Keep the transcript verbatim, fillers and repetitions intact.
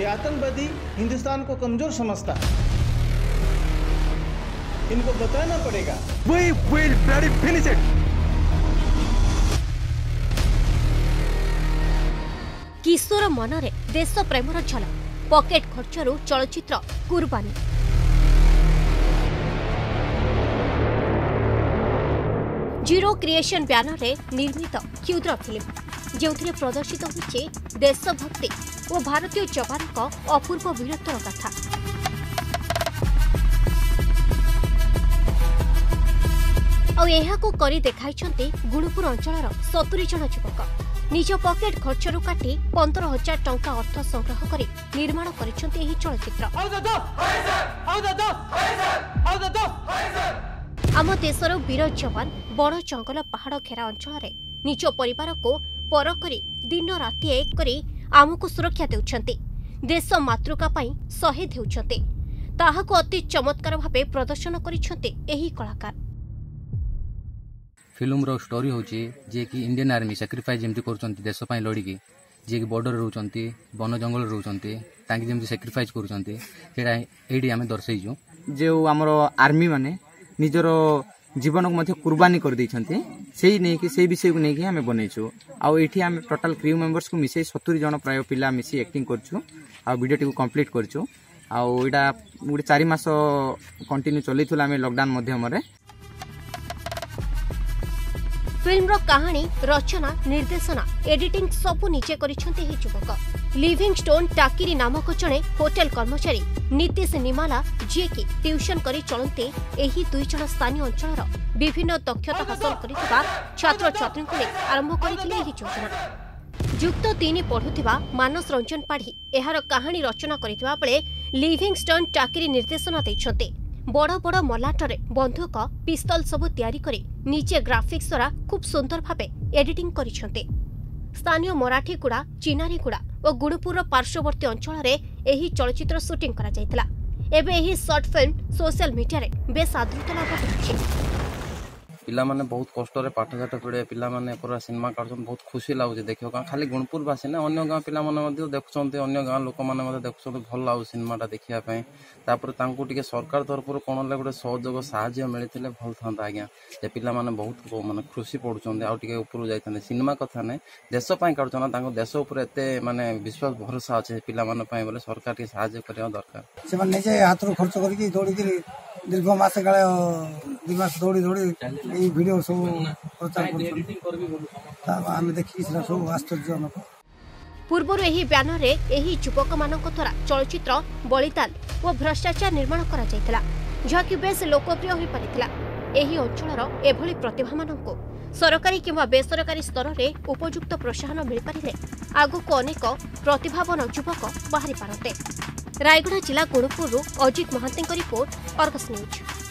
ये आतंकवादी हिंदुस्तान को कमजोर समझता है, इनको बताना पड़ेगा। We will bloody finish it. किशोर मनरे देश प्रेमर झलक पकेट खर्चरू चलचित्र कुर्बानी। जीरो क्रिएशन बैनर रे निर्मित क्षुद्र फिल्म जो प्रदर्शित होइछे देशभक्ति और भारतीय जवान का अपूर्व वीरत्वर कथा। और यह को करी देखाइछन्ते गुणुपुर अंचलर सत्तरी जन युवक निज पकेट खर्चरू काटी पंद्रह हजार टंका अर्थ संग्रह करी निर्माण करिछन्ते एही चलचित्र। आम देशर वीर जवान बड़ जंगल पहाड़ घेरा अंचल निज परिवार को पर करी दिन राति एक करी आमको सुरक्षा देउछन्ते, देश मातृका पाई शहीद हेउछन्ते। ताहाको अति चमत्कार भावे प्रदर्शन करिछन्ते एही कलाकार। फिल्म रो स्टोरी होची जे कि इंडियन आर्मी सैक्रिफाइस जेमति करछन्ती देश पई लड़ी की, जे कि बॉर्डर रहउछन्ती, वन जंगल रहउछन्ती, तांकी जेमति सैक्रिफाइस करछन्ती सेडा एडी हमें दर्शाइजो। जो हमरो आर्मी माने निजर जीवन को मध्य कुर्बानी कर दैछन्ती सेही नै कि सेही विषय को नै कि हमें बनैछु। आ एठी हम टोटल क्रू मेंबर्स को मिसै सत्तरी जन प्राय पिला मिसी एक्टिंग करछु। आ वीडियो टी को कंप्लीट करछु। आ एडा गुडे चार मास कंटिन्यू चलिथुला हमें लॉकडाउन माध्यम रे। फिल्म रो कहानी रचना निर्देशना एडिटिंग सबु निजे करिछन्ते हे युवक। लिविंग स्टोन टाकिरी नामक जणे होटल कर्मचारी नीतीश निमाला जे कि ट्यूशन करी चलते एही दुई जण स्थानीय अंचलर विभिन्न दक्षता हासिल करितबा छात्र छात्री को आरंभ करिथिले एही योजना। युक्त तीन पढ़ुथिबा मानस रंजन पाढ़ी एहार कहानी रचना करितबा बेले लिविंग स्टोन टाकिरी निर्देशना दैछन्ते। बड़ बड़ मलाटरे बंधुक पिस्तल सबु तैयारी करी निजे ग्राफिक्स द्वारा खूब सुंदर भावे एडिटिंग करिछन्ते। स्थानीय मराठीगुड़ा, चिनारीगुड़ा और गुणुपुर पार्श्ववर्ती अंचल में एही चलचित्र शूटिंग करा जायतिला। एबे एही शॉर्ट फिल्म सोशल मीडिया रे बेस आदृत लाभ करछि। पिला माने बहुत कष्ट रे पाठ साठ पढ़े पिला माने पूरा सिनेमा काढछन, बहुत खुशी लागुचे देखियो। का खाली गुणपुर बासी ना अन्य गाँव पिला माने मध्य देखुछन्ते, अन्य गाँव लोक माने मध्य देखुछन्ते, भल लागु सिनेमाटा देखिया पय। तापर तांको टिके सरकार तरफ कोन ले गोटे सहयोग साहाय्य मिलिथिले भल थांता आज्ञा। जे पिला माने बहुत माने खुशी पडुछन्ते आ टिके ऊपर जाइथाने। सिनेमा कथा नै देश पय काढछन, तांको देश ऊपर एते माने विश्वास भरोसा अछि पिला माने पय बोले सरकार के साहाय्य करिया दरकार। से माने जे हाथ खर्च करके दौड़ी के दीर्घ मास काले दि मास दौड़ी दौड़ी ए वीडियो सब प्रचार करछन। आमे देखि सिना सब आश्चर्यजनक। पूर्व एही बैनर रे एही युवक मानक द्वारा चलचित्र बलिदान और भ्रष्टाचार निर्माण करा जायतिला, जहाकि बेस लोकप्रिय होई परिथिला। एही अंचलर एभली प्रतिभा मानक सरकारी किंवा बेसरकारी स्तर रे उपयुक्त प्रोत्साहन मिल पारिले आगको अनेक प्रतिभावान युवक बाहरी पारते। रायगढ़ जिला Gunupur Ajit Mahanty report, Argus news.